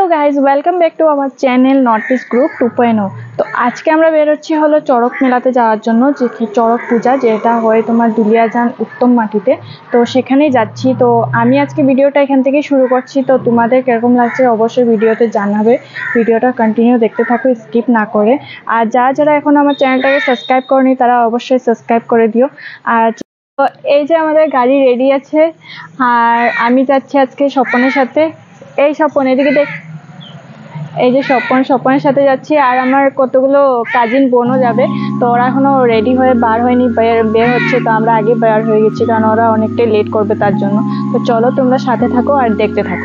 Guys welcome back to our channel North East group 2.0। তো আজকে আমরা বেরোচ্ছি হলো চড়ক মেলাতে যাওয়ার জন্য, যে চড়ক পূজা যেটা হয় তোমার দুলিয়াজান উত্তম মাটিতে। তো সেখানেই যাচ্ছি। তো আমি আজকে ভিডিওটা এখান থেকে শুরু করছি। তো তোমাদের কিরকম লাগছে অবশ্যই ভিডিওতে জানাবে। ভিডিওটা কন্টিনিউ দেখতে থাকো স্কিপ না করে। আর যারা এখন আমার চ্যানেলটাকে সাবস্ক্রাইব করনি তারা অবশ্যই সাবস্ক্রাইব করে দিও। আর এই যে আমাদের গাড়ি রেডি আছে, আর আমি যাচ্ছি আজকে স্বপনের সাথে। এই স্বপন এদিকে দেখ, এই যে স্বপনের সাথে যাচ্ছি। আর আমার কতগুলো কাজিন বোনও যাবে। তো ওরা এখনো রেডি হয়ে বার হয়নি, বের হচ্ছে। তো আমরা আগে বের হয়ে গেছি কারণ ওরা অনেকটাই লেট করবে তার জন্য। তো চলো তোমরা সাথে থাকো আর দেখতে থাকো।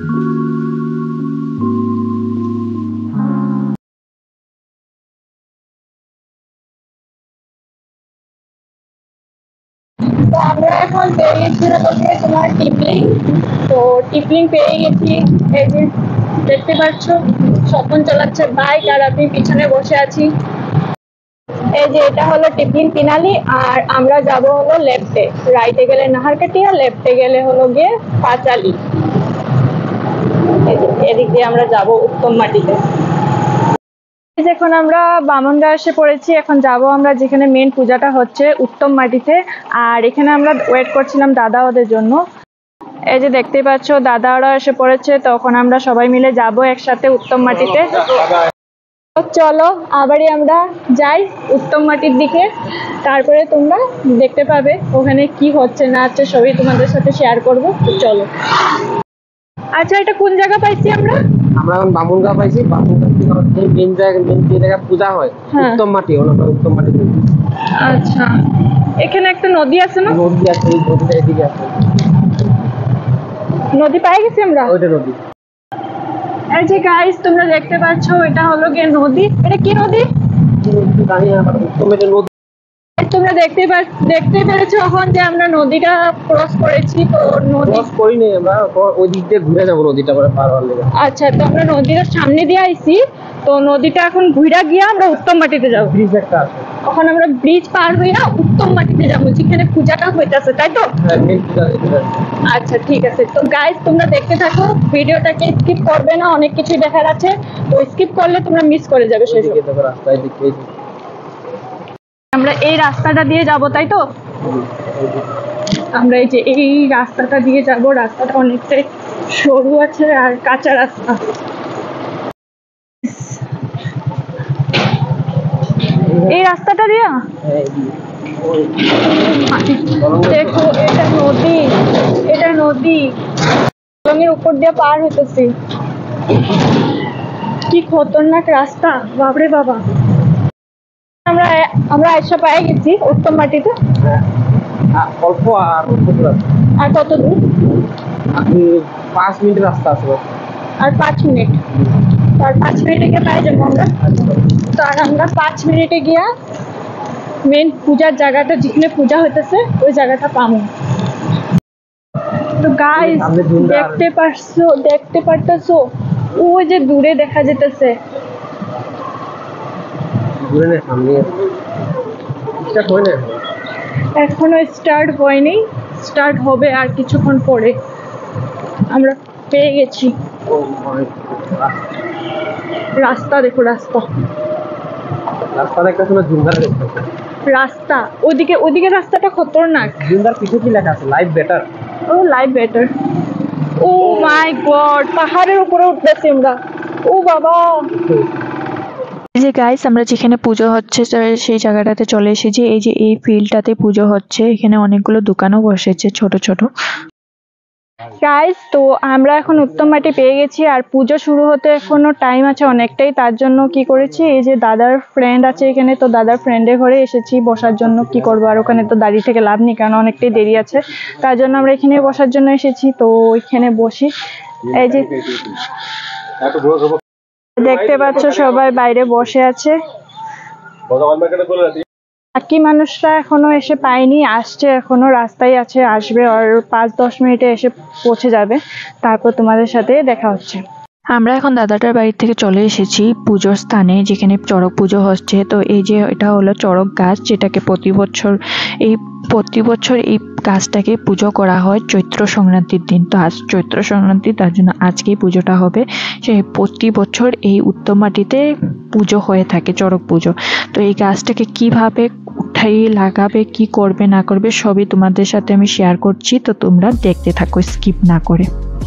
তো আমরা এখন পেয়ে গেছি তোমার টিপলিং। তো টিপলিং পেয়ে গেছি। এই যে দেখতে পাচ্ছ স্বপন চালাচ্ছে বাইক আর আমি পিছনে বসে আছি। এই যে এটা হলো টিপলিং পিনালি, আর আমরা যাব হলো লেফটে। রাইটে গেলে নাহারকাটিয়া, লেফটে গেলে হলো গিয়ে পাঁচালি। এদিক দিয়ে আমরা যাব উত্তম মাটিতে। এখন আমরা বামনগাঁও এসে পড়েছি। এখন যাব আমরা যেখানে মেন পূজাটা হচ্ছে উত্তম মাটিতে। আর এখানে আমরা ওয়েট করছিলাম দাদা ওদের জন্য। এই যে দেখতে পাচ্ছ দাদা ওরা এসে পড়েছে। তখন আমরা সবাই মিলে যাব একসাথে উত্তম মাটিতে। চলো আবারই আমরা যাই উত্তম মাটির দিকে, তারপরে তোমরা দেখতে পাবে ওখানে কি হচ্ছে না হচ্ছে সবই তোমাদের সাথে শেয়ার করবো। তো চলো। আচ্ছা, এটা কোন জায়গা পাইছি আমরা? আমরা এখন বামুনগাঁও পাইছি। বামুনগাঁও থেকে মেন জায়গা পূজা হয় উত্তম মাটি, ওনার উত্তম মাটি। আচ্ছা, এখানে একটা নদী আছে না? নদী আছে, এই নদীটা এদিকে আছে। নদী পাই গেছি আমরা, ওইটা নদী। এই যে গাইস তোমরা দেখতে পাচ্ছ এটা হলো গিয়ে নদী। এটা কি নদী? তোমরা দেখতে পেরেছো এখন যে আমরা নদীটা ক্রস করেছি। তো নদী ক্রস করিনি আমরা, ওই দিক দিয়ে ঘুরে যাবো নদীটা করে পার হওয়ার লেগে। আচ্ছা, তো আমরা নদীটার সামনে দিয়ে আইছি। তো নদীটা এখন ঘুরা গিয়ে আমরা উত্তম মাটিতে যাবো। ব্রিজ একটা আছে, এখন আমরা ব্রিজ পার হইয়া উত্তম মাটিতে যাবো যেখানে পূজাটা হইতাছে, তাই তো? আচ্ছা ঠিক আছে। তো গাইস তোমরা দেখতে থাকো, ভিডিওটাকে স্কিপ করবে না, অনেক কিছু দেখার আছে। তো স্কিপ করলে তোমরা মিস করে যাবে সেই রাস্তায় দিকে। আমরা এই রাস্তাটা দিয়ে যাব, তাই তো? আমরা এই রাস্তাটা দিয়ে যাব। রাস্তাটা অনেকটাই সরু আছে আর কাঁচা রাস্তা। এই রাস্তাটা দিয়া দেখো, এটা নদী কলমের উপর দিয়ে পার হইতেছি। কি খতরনাক রাস্তা, বাপরে বাবা। আমরা আয়সা পায়ে গেছি উত্তম মাটিতে। অল্প আর কত দূর? 5 মিনিটের রাস্তা আছে। আর 5 মিনিট? আর 5 মিনিটে গিয়ে পাই যাবো আমরা। তো আর আমরা 5 মিনিটে গিয়া মেন পূজার জায়গাটা, যেখানে পূজা হইতেছে ওই জায়গাটা পাবো। তো গাইস দেখতে পারতেছো ওই যে দূরে দেখা যেতেছে। এখনো স্টার্ট হয়নি, স্টার্ট হবে আর কিছুক্ষণ পরে। আমরা পেয়ে গেছি রাস্তা। দেখো রাস্তা ওদিকে রাস্তাটা খতরনাক। পিছু কি লেখা আছে? Life better. ও life better. Oh my god, পাহাড়ের উপরে উঠতেছি আমরা। ও বাবা। এই যে গাইস আমরা যেখানে পুজো হচ্ছে সেই জায়গাটাতে চলে এসেছি। এই যে এই ফিল্ডটাতে পুজো হচ্ছে, এখানে অনেকগুলো দোকানও বসেছে ছোট ছোট। গাইস তো আমরা এখন উত্তম মাটি পেয়ে গেছি, আর পুজো শুরু হতে এখনো টাইম আছে অনেকটাই। তার জন্য কি করেছি, এই যে দাদার ফ্রেন্ড আছে এখানে, তো দাদার ফ্রেন্ডের ঘরে এসেছি বসার জন্য। কি করবো আর, ওখানে তো দাঁড়িয়ে থেকে লাভ নেই কারণ অনেকটাই দেরি আছে। তার জন্য আমরা এখানে বসার জন্য এসেছি। তো এখানে বসি। এই যে দেখতে পাচ্ছ সবাই বাইরে বসে আছে। বাকি মানুষরা এখনো এসে পায়নি, আসছে, এখনো রাস্তায় আছে, আসবে। আর 5-10 মিনিটে এসে পৌঁছে যাবে। তারপর তোমাদের সাথে দেখা হচ্ছে। আমরা এখন দাদাটার বাড়ি থেকে চলে এসেছি পুজোর স্থানে, যেখানে চড়ক পুজো হচ্ছে। তো এই যে এটা হলো চড়ক গাছ, যেটাকে প্রতি বছর এই প্রতি বছর এই গাছটাকে পুজো করা হয় চৈত্র সংক্রান্তির দিন। তো আজ চৈত্র সংক্রান্তি, তার জন্য আজকেই পুজোটা হবে। সেই প্রতি বছর এই উত্তম মাটিতে পুজো হয়ে থাকে, চড়ক পুজো। তো এই গাছটাকে কিভাবে উঠাই লাগাবে, কি করবে না করবে সবই তোমাদের সাথে আমি শেয়ার করছি। তো তোমরা দেখতে থাকো স্কিপ না করে।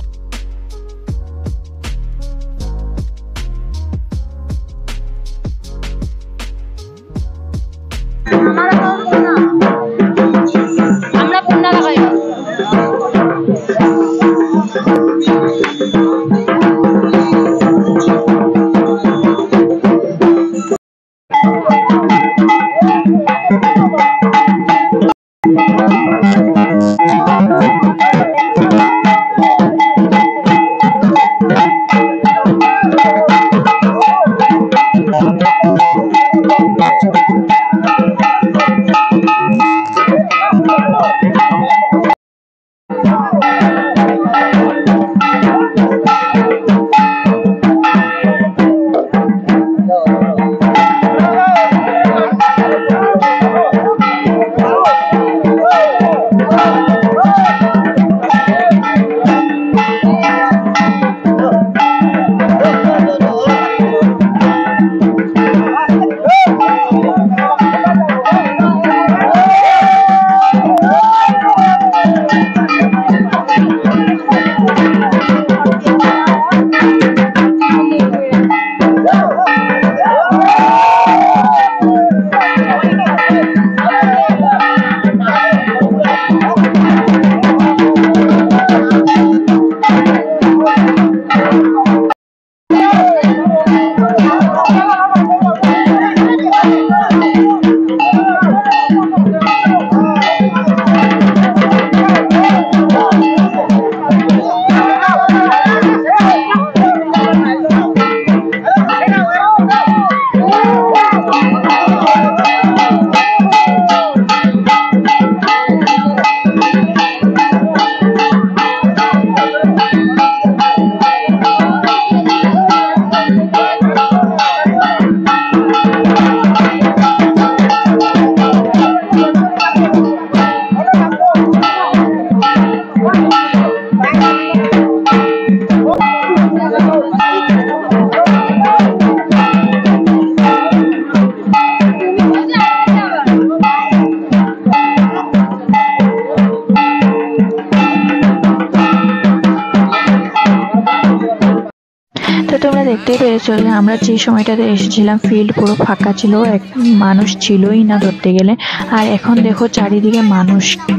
তো তোমরা দেখতেই পেরেছো যে আমরা যে সময়টাতে এসেছিলাম ফিল্ড পুরো ফাঁকা ছিল, এক মানুষ ছিলই না ধরতে গেলে। আর এখন দেখো চারিদিকে মানুষ,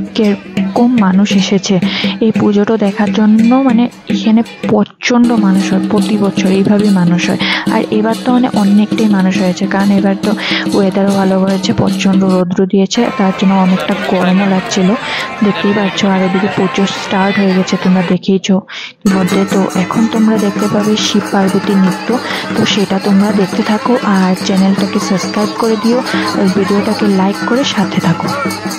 কিরকম মানুষ এসেছে এই পুজোটা দেখার জন্য। মানে এখানে প্রচণ্ড মানুষ হয়, প্রতি বছর এইভাবেই মানুষ হয়। আর এবার তো মানে অনেকটাই মানুষ হয়েছে, কারণ এবার তো ওয়েদারও ভালো হয়েছে, প্রচণ্ড রৌদ্র দিয়েছে, তার জন্য অনেকটা গরমও লাগছিল, দেখতেই পাচ্ছ। আর ওদিকে পুজো স্টার্ট হয়ে গেছে, তোমরা দেখেইছো মধ্যে। তো এখন তোমরা দেখতে পাবে শিব পার্বতী নৃত্য, তো সেটা তোমরা দেখতে থাকো আর চ্যানেলটাকে সাবস্ক্রাইব করে দিও, আর ভিডিওটাকে লাইক করে সাথে থাকো।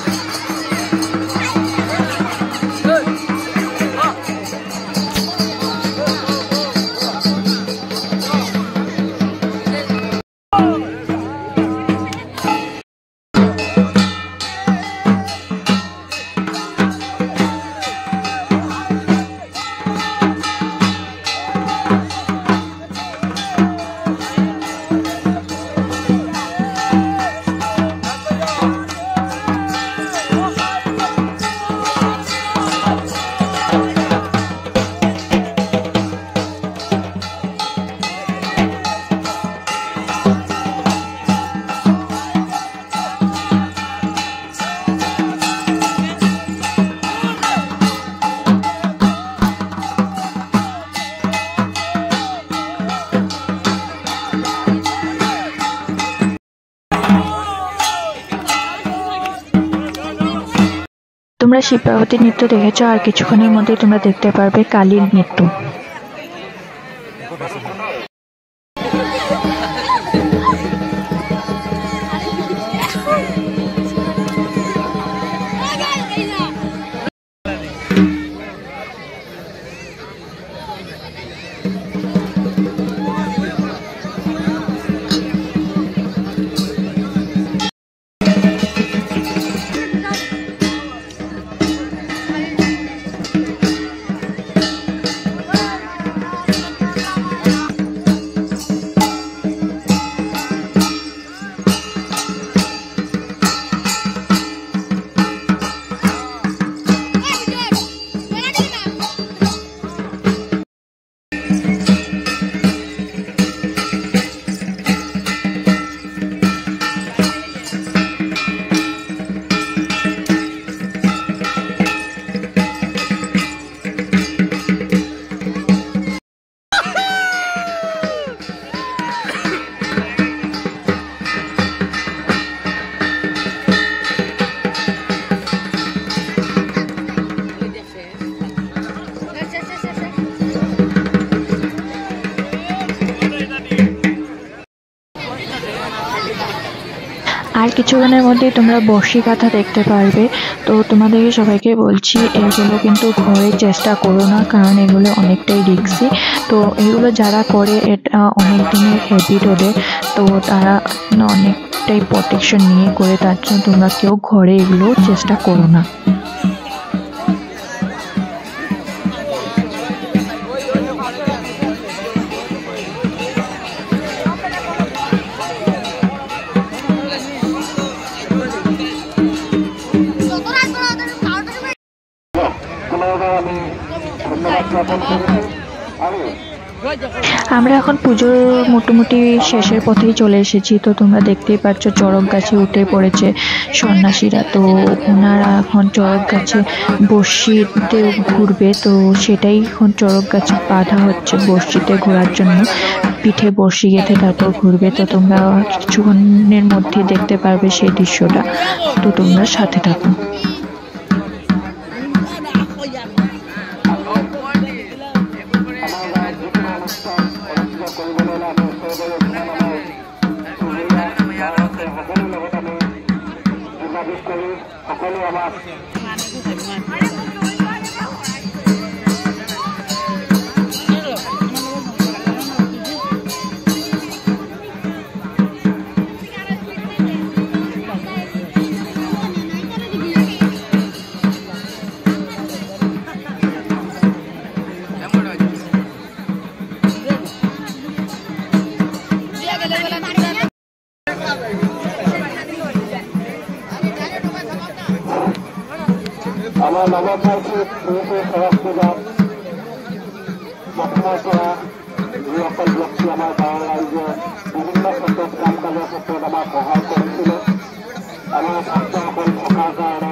তোমরা শিব পার্বতীর নৃত্য দেখেছো, আর কিছুক্ষণের মধ্যেই তোমরা দেখতে পারবে কালীর নৃত্য। কিছুক্ষণের মধ্যেই তোমরা বড়শি কাঁথা দেখতে পারবে। তো তোমাদেরকে সবাইকে বলছি এগুলো কিন্তু ঘরে চেষ্টা করো না, কারণ এগুলো অনেকটাই রিস্কি। তো এগুলো যারা করে এটা অনেক দিনের হ্যাবিট ওদের, তো তারা অনেকটাই প্রোটেকশন নিয়ে করে, তার জন্য তোমরা কেউ ঘরে এগুলো চেষ্টা করো না। আমরা এখন পুজোর মোটামুটি শেষের পথেই চলে এসেছি। তো তোমরা দেখতেই পাচ্ছ চড়ক গাছে উঠে পড়েছে সন্ন্যাসীরা। তো ওনারা এখন চড়ক গাছে বড়শিতে ঘুরবে, তো সেটাই এখন চড়ক গাছে বাঁধা হচ্ছে বড়শিতে ঘোরার জন্য। পিঠে বড়শি গেঁথে তারপর ঘুরবে। তো তোমরা কিছুক্ষণের মধ্যে দেখতে পারবে সেই দৃশ্যটা, তো তোমরা সাথে থাকো। আমার নববর্ষে সড়ক পূজা বর্তমান করা যিসকল ব্যক্তি আমাৰ গাঁৱৰ ৰাইজে বিভিন্ন ক্ষেত্ৰত কাম কাজৰ ক্ষেত্ৰত আমাক সহায় কৰিছিল। আমাৰ ছাত্ৰসকল থকাৰ কাৰণে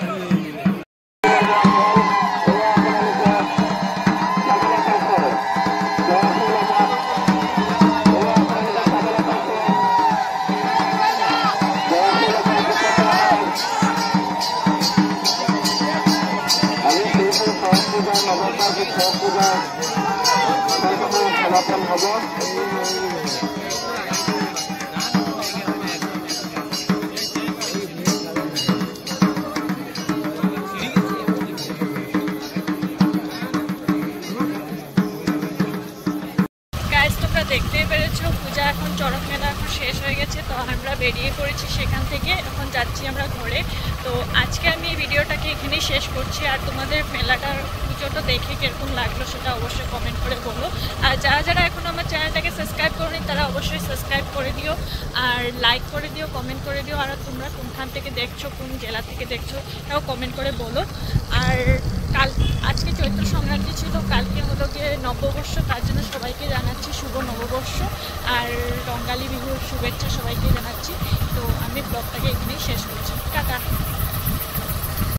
সমাপন হ'ব। তোমরা দেখতেই পেরেছো পূজা এখন চড়ক মেলা এখন শেষ হয়ে গেছে। তো আমরা বেরিয়ে পড়েছি সেখান থেকে, এখন যাচ্ছি আমরা ঘরে। তো আজকে আমি এই ভিডিওটাকে এখানেই শেষ করছি। আর তোমাদের মেলাটার পুজোটা দেখে কীরকম লাগলো সেটা অবশ্যই কমেন্ট করে বলো। আর যারা যারা এখনও আমার চ্যানেলটাকে সাবস্ক্রাইব করোনি তারা অবশ্যই সাবস্ক্রাইব করে দিও, আর লাইক করে দিও, কমেন্ট করে দিও। আর তোমরা কোনখান থেকে দেখছো, কোন জেলা থেকে দেখছো তাও কমেন্ট করে বলো। আর আজকে চৈত্র সংক্রান্তি ছিল, কালকে হলো গিয়ে নববর্ষ, তার জন্য সবাইকে জানাচ্ছি শুভ নববর্ষ আর রঙ্গালী বিহুর শুভেচ্ছা সবাইকে জানাচ্ছি। তো আমি ব্লগটাকে এখানেই শেষ করছি। টাটা।